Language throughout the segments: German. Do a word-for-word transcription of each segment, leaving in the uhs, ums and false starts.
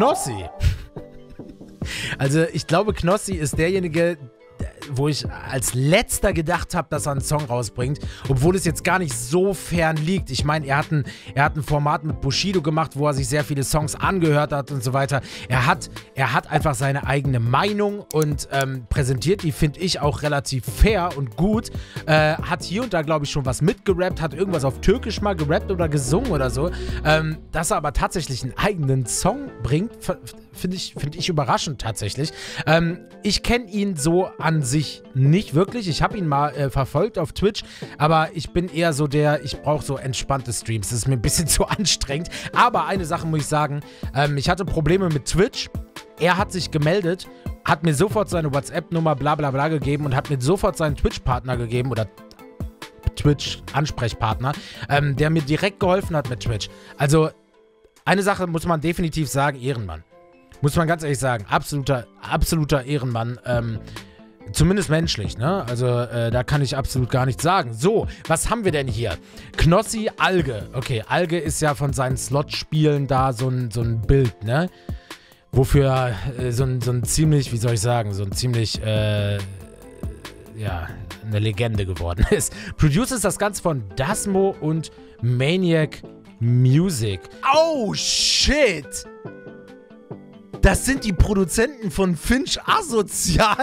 Knossi. Also ich glaube, Knossi ist derjenige, wo ich als letzter gedacht habe, dass er einen Song rausbringt, obwohl es jetzt gar nicht so fern liegt. Ich meine, er hat ein, er hat ein Format mit Bushido gemacht, wo er sich sehr viele Songs angehört hat und so weiter. Er hat, er hat einfach seine eigene Meinung und ähm, präsentiert die, finde ich, auch relativ fair und gut. Äh, hat hier und da, glaube ich, schon was mitgerappt, hat irgendwas auf Türkisch mal gerappt oder gesungen oder so. Ähm, dass er aber tatsächlich einen eigenen Song bringt, finde ich, find ich überraschend tatsächlich. Ähm, ich kenne ihn so an sich nicht wirklich. Ich habe ihn mal äh, verfolgt auf Twitch, aber ich bin eher so der, ich brauche so entspannte Streams. Das ist mir ein bisschen zu anstrengend. Aber eine Sache muss ich sagen, ähm, ich hatte Probleme mit Twitch. Er hat sich gemeldet, hat mir sofort seine WhatsApp-Nummer bla bla bla gegeben und hat mir sofort seinen Twitch-Partner gegeben oder Twitch-Ansprechpartner, ähm, der mir direkt geholfen hat mit Twitch. Also, eine Sache muss man definitiv sagen, Ehrenmann. Muss man ganz ehrlich sagen, absoluter, absoluter Ehrenmann, ähm, zumindest menschlich, ne? Also, äh, da kann ich absolut gar nichts sagen. So, was haben wir denn hier? Knossi Alge. Okay, Alge ist ja von seinen Slot-Spielen da so ein, so ein Bild, ne? Wofür äh, so, ein, so ein ziemlich, wie soll ich sagen, so ein ziemlich, äh, ja, eine Legende geworden ist. Producer ist das Ganze von Dasmo und Maniac Music. Oh, shit! Das sind die Produzenten von Finch Asozial?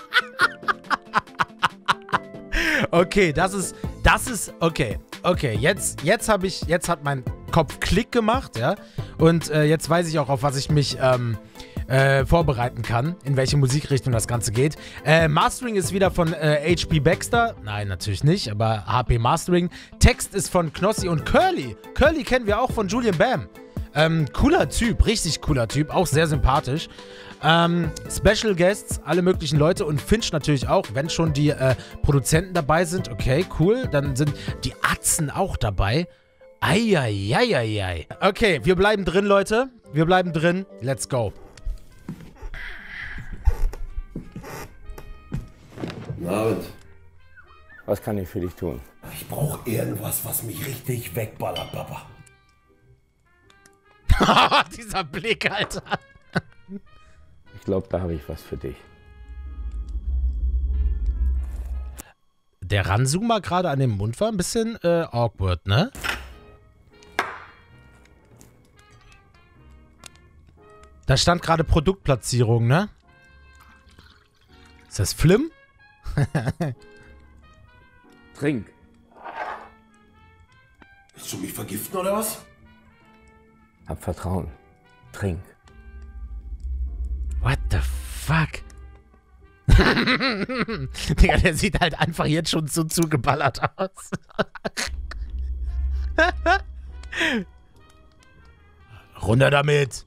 Okay, das ist, das ist, okay, okay, jetzt, jetzt habe ich, jetzt hat mein Kopf Klick gemacht, ja, und äh, jetzt weiß ich auch, auf was ich mich, ähm, äh, vorbereiten kann, in welche Musikrichtung das Ganze geht. Äh, Mastering ist wieder von äh, H P Baxter, nein, natürlich nicht, aber H P Mastering. Text ist von Knossi und Curly. Curly kennen wir auch von Julian Bam. Ähm, cooler Typ, richtig cooler Typ, auch sehr sympathisch. Ähm, Special Guests, alle möglichen Leute und Finch natürlich auch, wenn schon die äh, Produzenten dabei sind. Okay, cool, dann sind die Atzen auch dabei. Eieieiei. Okay, wir bleiben drin, Leute. Wir bleiben drin. Let's go. Guten Abend. Was kann ich für dich tun? Ich brauche irgendwas, was mich richtig wegballert, Papa. Dieser Blick, Alter. Ich glaube, da habe ich was für dich. Der Ranzoomer gerade an dem Mund war ein bisschen äh, awkward, ne? Da stand gerade Produktplatzierung, ne? Ist das Flim? Trink. Willst du mich vergiften oder was? Hab Vertrauen. Trink. What the fuck? Digga, der sieht halt einfach jetzt schon so zugeballert aus. Runter damit.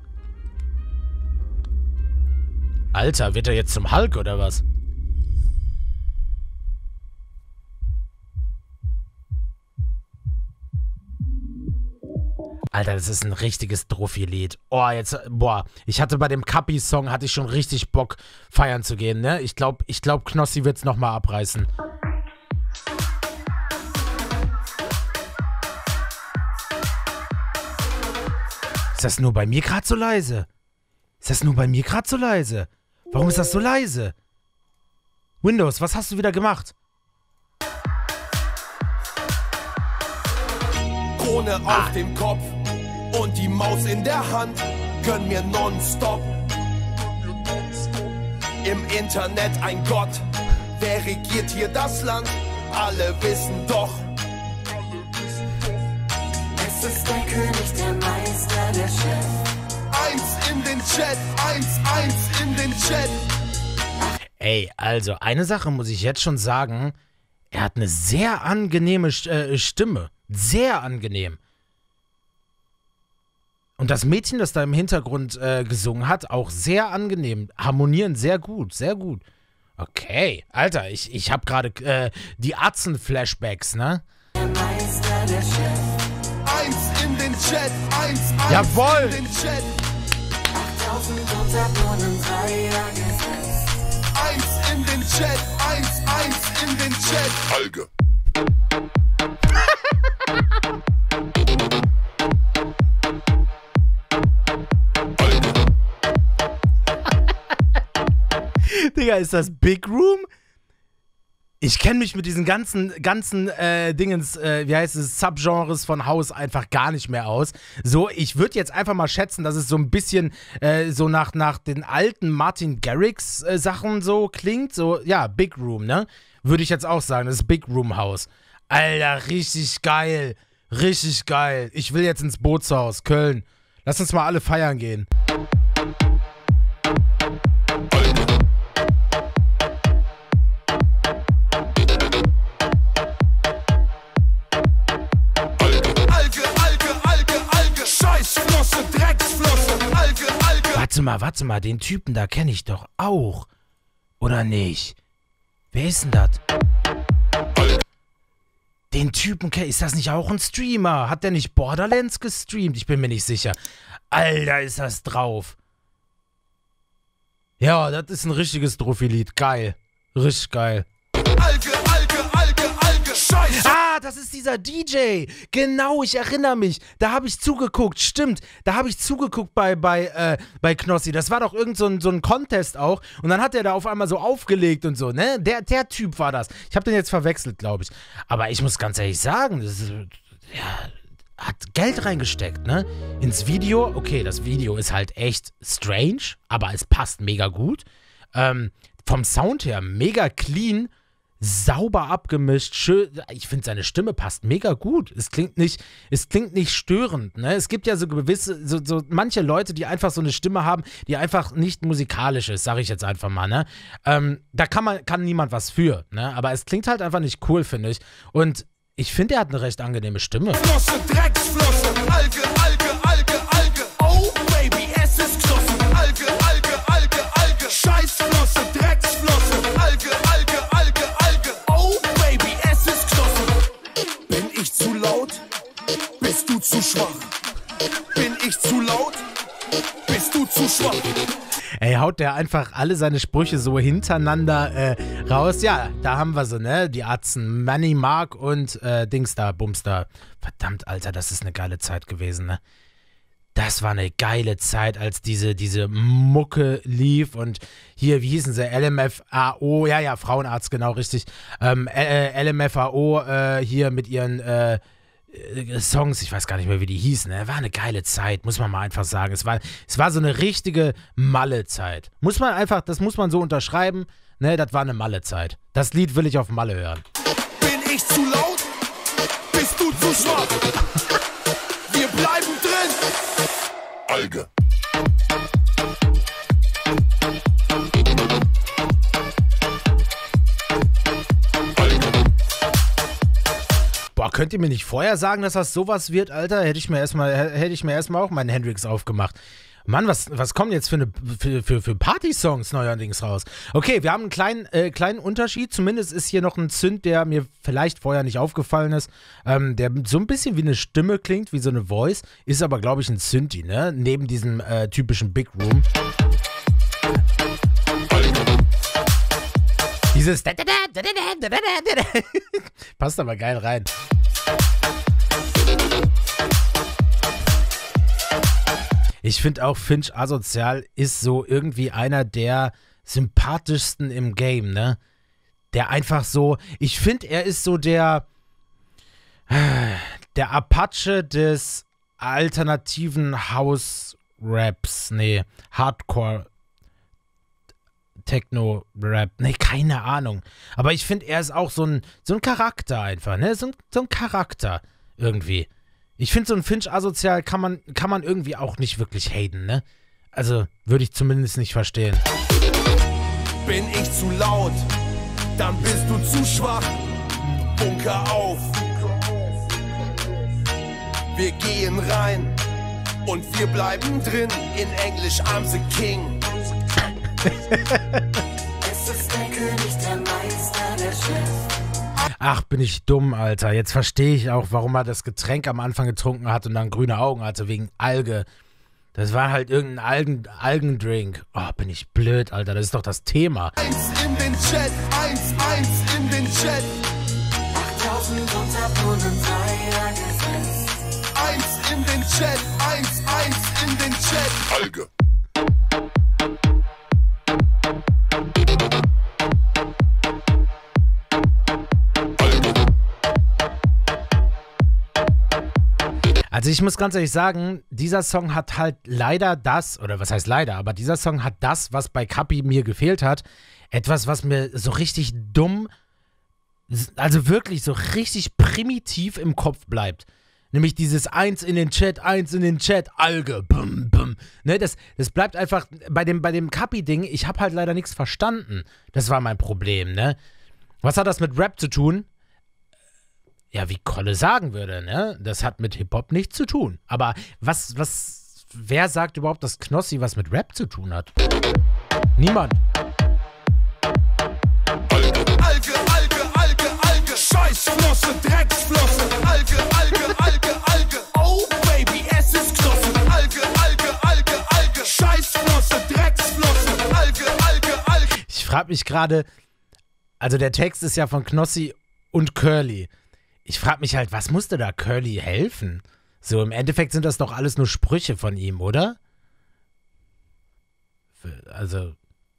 Alter, wird er jetzt zum Hulk oder was? Alter, das ist ein richtiges Trophy-Lied. Oh, jetzt, boah, ich hatte bei dem Kappi-Song, hatte ich schon richtig Bock, feiern zu gehen, ne? Ich glaube, ich glaube, Knossi wird's nochmal abreißen. Ist das nur bei mir gerade so leise? Ist das nur bei mir gerade so leise? Warum ist das so leise? Windows, was hast du wieder gemacht? Krone Ah. auf dem Kopf und die Maus in der Hand gönnen mir nonstop. Im Internet ein Gott, wer regiert hier das Land? Alle wissen doch. Es ist der König, der Meister, der Chef. Eins in den Chat, eins, eins in den Chat. Ey, also, eine Sache muss ich jetzt schon sagen. Er hat eine sehr angenehme äh, Stimme. Sehr angenehm. Und das Mädchen, das da im Hintergrund äh, gesungen hat, auch sehr angenehm. Harmonieren sehr gut, sehr gut. Okay, Alter, ich, ich habe gerade äh, die Atzen-Flashbacks, ne? Der Meister, der Chef. Eins in den Chat, eins, eins Jawohl. in den Chat. achttausend Unterbohnen, drei Jahre gesetzt. Eins in den Chat, eins, eins in den Chat. Alge. Alge. Digga, ist das Big Room? Ich kenne mich mit diesen ganzen, ganzen äh, Dingens, äh, wie heißt es, Subgenres von House einfach gar nicht mehr aus. So, ich würde jetzt einfach mal schätzen, dass es so ein bisschen äh, so nach, nach den alten Martin Garrix äh, Sachen so klingt. So, ja, Big Room, ne? Würde ich jetzt auch sagen, das ist Big Room House. Alter, richtig geil. Richtig geil. Ich will jetzt ins Bootshaus, Köln. Lass uns mal alle feiern gehen. Warte mal, warte mal, den Typen da kenne ich doch auch. Oder nicht? Wer ist denn das? Den Typen kenne ich. Ist das nicht auch ein Streamer? Hat der nicht Borderlands gestreamt? Ich bin mir nicht sicher. Alter, ist das drauf. Ja, das ist ein richtiges Trophy-Lied. Geil. Richtig geil. Alge, Alge, Alge, Alge, Scheiße. Ah, das ist dieser D J. Genau, ich erinnere mich. Da habe ich zugeguckt. Stimmt, da habe ich zugeguckt bei, bei, äh, bei Knossi. Das war doch irgend so ein, so ein Contest auch. Und dann hat er da auf einmal so aufgelegt und so, ne? Der, der Typ war das. Ich habe den jetzt verwechselt, glaube ich. Aber ich muss ganz ehrlich sagen, das ist, ja, hat Geld reingesteckt, ne? Ins Video. Okay, das Video ist halt echt strange, aber es passt mega gut. Ähm, vom Sound her mega clean. Sauber abgemischt, schön. Ich finde, seine Stimme passt mega gut. Es klingt nicht, es klingt nicht störend, ne? Es gibt ja so gewisse, so, so manche Leute, die einfach so eine Stimme haben, die einfach nicht musikalisch ist, sage ich jetzt einfach mal, ne? Ähm, da kann man, kann niemand was für, ne? Aber es klingt halt einfach nicht cool, finde ich. Und ich finde, er hat eine recht angenehme Stimme. Flosse, Drecksflosse, Alge, Alge, Alge, Alge. Oh, Baby, es ist Klosse. Alge, Alge, Alge, Alge. Scheißflosse, Drecksflosse, Alge, Alge, Alge, Alge. Oh, Baby, es ist Klosse. Bin ich zu laut? Bist du zu schwach? Bin ich zu laut? Bist du zu schwach? Ey, haut der einfach alle seine Sprüche so hintereinander äh, raus. Ja, da haben wir sie, ne? Die Atzen, Manny Mark und äh, Dings da, Bums da. Verdammt, Alter, das ist eine geile Zeit gewesen, ne? Das war eine geile Zeit, als diese, diese Mucke lief und hier, wie hießen sie, L M F A O, ja, ja, Frauenarzt, genau, richtig. Ähm, äh, L M F A O äh, hier mit ihren äh, Songs, ich weiß gar nicht mehr, wie die hießen, ne? War eine geile Zeit, muss man mal einfach sagen. Es war, es war so eine richtige Malle-Zeit. Muss man einfach, das muss man so unterschreiben, ne? Das war eine Malle-Zeit. Das Lied will ich auf Malle hören. Bin ich zu laut? Bist du zu schwach? Wir bleiben drin! Alge. Boah, könnt ihr mir nicht vorher sagen, dass das sowas wird, Alter? Hätte ich mir erstmal, hätte ich mir erstmal auch meinen Hendrix aufgemacht. Mann, was, was kommen jetzt für, eine, für, für, für Party-Songs neuerdings raus? Okay, wir haben einen kleinen, äh, kleinen Unterschied. Zumindest ist hier noch ein Synth, der mir vielleicht vorher nicht aufgefallen ist. Ähm, der so ein bisschen wie eine Stimme klingt, wie so eine Voice. Ist aber, glaube ich, ein Synthi, ne? Neben diesem äh, typischen Big Room. Dieses passt aber geil rein. Ich finde auch, Finch Asozial ist so irgendwie einer der sympathischsten im Game, ne? Der einfach so, ich finde, er ist so der, der Apache des alternativen House-Raps, nee, Hardcore Techno-Rap, nee, keine Ahnung. Aber ich finde, er ist auch so ein, so ein Charakter einfach, ne? So ein, so ein Charakter irgendwie. Ich finde, so ein Finch Asozial kann man, kann man irgendwie auch nicht wirklich haten, ne? Also, würde ich zumindest nicht verstehen. Bin ich zu laut, dann bist du zu schwach. Bunker auf. Wir gehen rein und wir bleiben drin. In Englisch, I'm the King. Es ist der König, der Meister, der Chef. Ach, bin ich dumm, Alter. Jetzt verstehe ich auch, warum er das Getränk am Anfang getrunken hat und dann grüne Augen hatte, wegen Alge. Das war halt irgendein Algen, Algendrink. Oh, bin ich blöd, Alter. Das ist doch das Thema. Eins in den Chat, eins, eins in den Chat. achttausend Unterboden sei gesetzt. Eins in den Chat, eins, eins in den Chat. Alge. Also ich muss ganz ehrlich sagen, dieser Song hat halt leider das, oder was heißt leider, aber dieser Song hat das, was bei Kapi mir gefehlt hat, etwas, was mir so richtig dumm, also wirklich so richtig primitiv im Kopf bleibt. Nämlich dieses Eins in den Chat, Eins in den Chat, Alge, bum, bum. Ne, das, das bleibt einfach bei dem, bei dem Kapi-Ding, ich habe halt leider nichts verstanden. Das war mein Problem, ne? Was hat das mit Rap zu tun? Ja, wie Kolle sagen würde, ne? Das hat mit Hip-Hop nichts zu tun. Aber was, was, wer sagt überhaupt, dass Knossi was mit Rap zu tun hat? Niemand. Alge, Alge, Alge, Alge, Alge, Scheißflosse, Drecksflosse, Alge, Alge, Alge, Alge, oh Baby, es ist Knosse, Alge, Alge, Alge, Alge, Scheißflosse, Drecksflosse, Alge, Alge, Alge. Ich frage mich gerade, also der Text ist ja von Knossi und Curly. Ich frage mich halt, was musste da Curly helfen? So, im Endeffekt sind das doch alles nur Sprüche von ihm, oder? Also,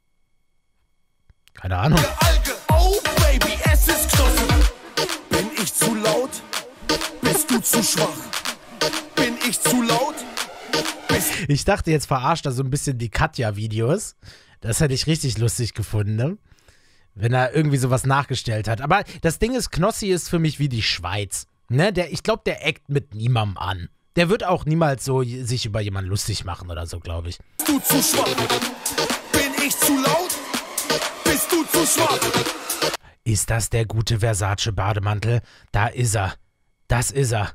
keine Ahnung. Alge, oh Baby, es ist Knosse. Bin ich zu laut? Bist du zu schwach? Bin ich zu laut? Bist Ich dachte, jetzt verarscht er so ein bisschen die Katja-Videos. Das hätte ich richtig lustig gefunden, ne? Wenn er irgendwie sowas nachgestellt hat. Aber das Ding ist, Knossi ist für mich wie die Schweiz. Ne? Der, ich glaube, der eckt mit niemandem an. Der wird auch niemals so sich über jemanden lustig machen oder so, glaube ich. du zu schwach? Bin ich zu laut? Bist du zu schwach? Ist das der gute Versace-Bademantel? Da ist er. Das ist er.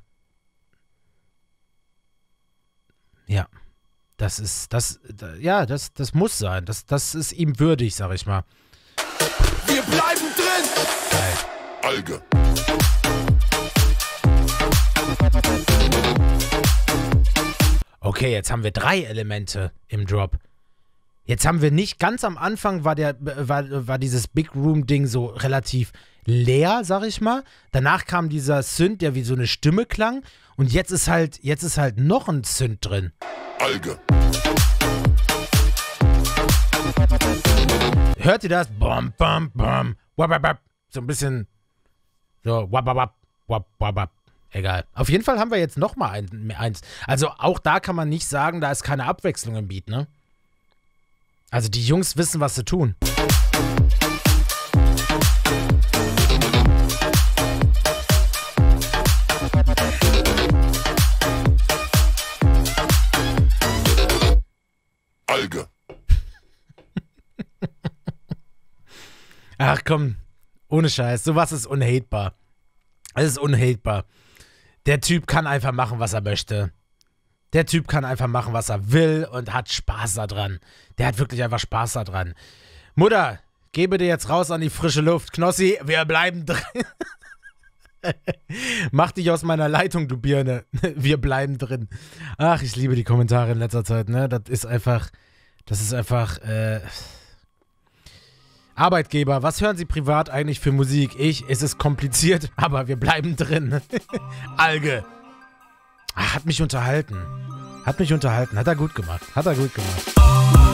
Ja. Das ist, das, ja, das, das muss sein. Das, das ist ihm würdig, sag ich mal. Wir bleiben drin. Geil. Alge. Okay, jetzt haben wir drei Elemente im Drop. Jetzt haben wir nicht, ganz am Anfang war, der, war, war dieses Big Room-Ding so relativ leer, sag ich mal. Danach kam dieser Synth, der wie so eine Stimme klang. Und jetzt ist halt, jetzt ist halt noch ein Synth drin. Alge. Hört ihr das? Bom, bom, bom. Wababab. So ein bisschen so wababab, wababab. Egal. Auf jeden Fall haben wir jetzt noch mal ein, eins. Also auch da kann man nicht sagen, da ist keine Abwechslung im Beat, ne? Also die Jungs wissen, was sie tun. Alge. Ach komm, ohne Scheiß, sowas ist unhatebar. Es ist unhatebar. Der Typ kann einfach machen, was er möchte. Der Typ kann einfach machen, was er will und hat Spaß daran. Der hat wirklich einfach Spaß daran. Mutter, gebe dir jetzt raus an die frische Luft. Knossi, wir bleiben drin. Mach dich aus meiner Leitung, du Birne. Wir bleiben drin. Ach, ich liebe die Kommentare in letzter Zeit, ne? Das ist einfach, das ist einfach, äh... Arbeitgeber, was hören Sie privat eigentlich für Musik? Ich, es ist kompliziert, aber wir bleiben drin. Alge. Ach, hat mich unterhalten. Hat mich unterhalten. Hat er gut gemacht. Hat er gut gemacht.